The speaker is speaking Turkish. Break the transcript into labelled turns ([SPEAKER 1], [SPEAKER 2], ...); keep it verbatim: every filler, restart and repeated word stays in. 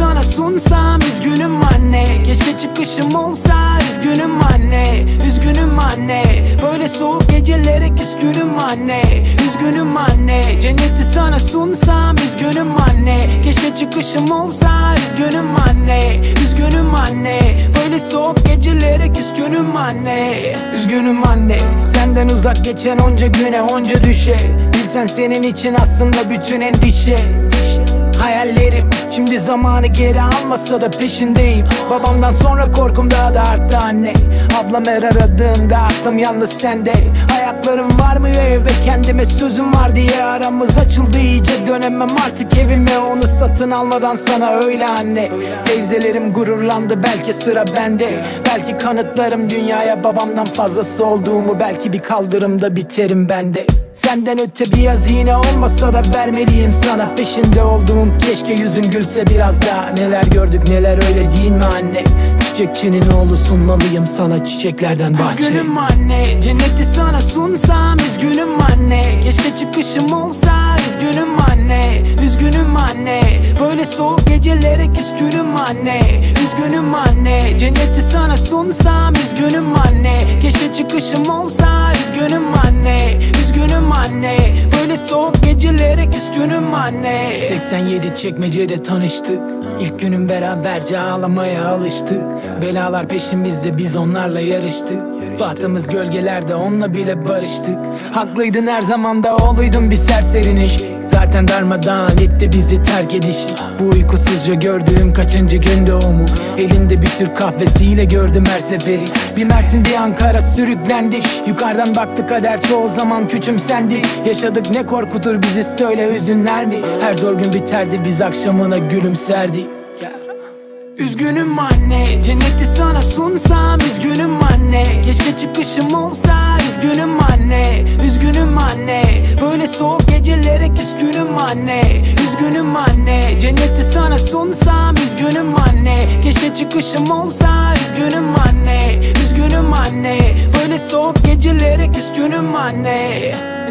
[SPEAKER 1] sana sunsam üzgünüm anne. Keşke çıkışım olsa üzgünüm anne. Üzgünüm anne. Böyle soğuk gecelere küskünüm anne. Üzgünüm anne. Cenneti sana sunsam üzgünüm anne. Keşke çıkışım olsa üzgünüm anne. Üzgünüm anne. Böyle soğuk gecelere küskünüm anne. Üzgünüm anne. Senden uzak geçen onca güne onca düşe. Bilsen senin için aslında bütün endişe. Hayallerim şimdi zamanı geri almasa da peşindeyim. Babamdan sonra korkum daha da arttı anne. Ablam her aradığında aklım yalnız sende. Ayaklarım varmıyor eve, kendime sözüm var diye aramız açıldı iyice. Dönemem artık evime onu satın almadan sana öyle anne. Teyzelerim gururlandı, belki sıra bende. Belki kanıtlarım dünyaya babamdan fazlası olduğumu. Belki bir kaldırımda biterim bende. Senden öte bir hazine olmasa da vermeliyim sana peşinde olduğum. Keşke yüzün gülse biraz daha. Neler gördük neler, öyle değil mi anne? Çiçekçinin oğlu, sunmalıyım sana çiçeklerden bahçe. Üzgünüm anne. Cenneti sana sunsam üzgünüm anne. Keşke çıkışım olsa üzgünüm anne. Üzgünüm anne. Böyle soğuk gecelere küskünüm anne. Üzgünüm anne. Cenneti sana sunsam üzgünüm anne. Keşke çıkışım olsa üzgünüm anne. Üzgünüm anne. Böyle soğuk gecelere küskünüm anne. seksen yedi Çekmece'de tanıştık. İlk günün beraberce ağlamaya alıştık. Belalar peşimizde, biz onlarla yarıştık. Bahtımız gölgelerde, onunla bile barıştık. Haklıydın, her zaman da oğluydun bir serserinin. Zaten darmadağın etti bizi terk edişi. Bu uykusuzca gördüğüm kaçıncı gün doğumu. Elinde bir Türk kahvesiyle gördüm her seferi. Bir Mersin bir Ankara sürüklendik. Yukarıdan baktı kader, çoğu zaman küçümsendik. Yaşadık ne korkutur bizi, söyle hüzünler mi? Her zor gün biterdi, biz akşamına gülümserdik. Üzgünüm anne. Cenneti sana sunsam üzgünüm anne. Keşke çıkışım olsa üzgünüm anne. Üzgünüm anne. Böyle soğuk gecelere küskünüm anne. Üzgünüm anne. Cenneti sana sunsam üzgünüm anne. Keşke çıkışım olsa üzgünüm anne. Üzgünüm anne. Böyle soğuk gecelere küskünüm anne.